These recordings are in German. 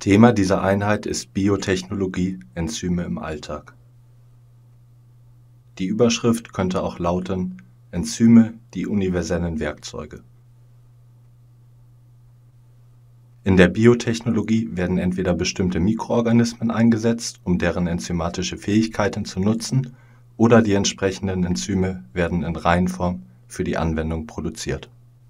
Thema dieser Einheit ist Biotechnologie, Enzyme im Alltag. Die Überschrift könnte auch lauten: Enzyme, die universellen Werkzeuge. In der Biotechnologie werden entweder bestimmte Mikroorganismen eingesetzt, um deren enzymatische Fähigkeiten zu nutzen, oder die entsprechenden Enzyme werden in Reihenform für die Anwendung produziert.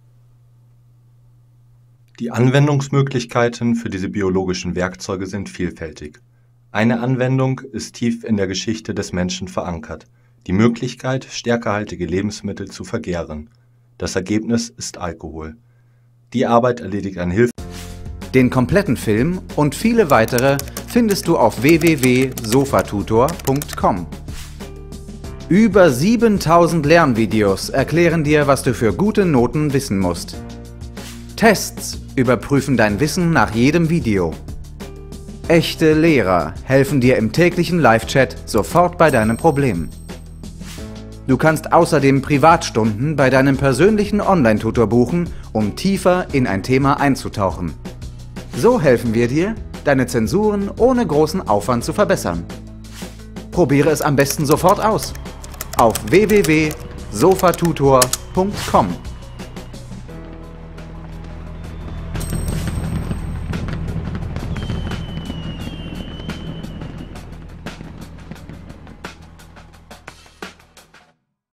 Die Anwendungsmöglichkeiten für diese biologischen Werkzeuge sind vielfältig. Eine Anwendung ist tief in der Geschichte des Menschen verankert: die Möglichkeit, stärkehaltige Lebensmittel zu vergären. Das Ergebnis ist Alkohol. Die Arbeit erledigt ein Den kompletten Film und viele weitere findest du auf www.sofatutor.com. Über 7000 Lernvideos erklären dir, was du für gute Noten wissen musst. Tests überprüfen dein Wissen nach jedem Video. Echte Lehrer helfen dir im täglichen Live-Chat sofort bei deinem Problem. Du kannst außerdem Privatstunden bei deinem persönlichen Online-Tutor buchen, um tiefer in ein Thema einzutauchen. So helfen wir dir, deine Zensuren ohne großen Aufwand zu verbessern. Probiere es am besten sofort aus. Auf www.sofatutor.com.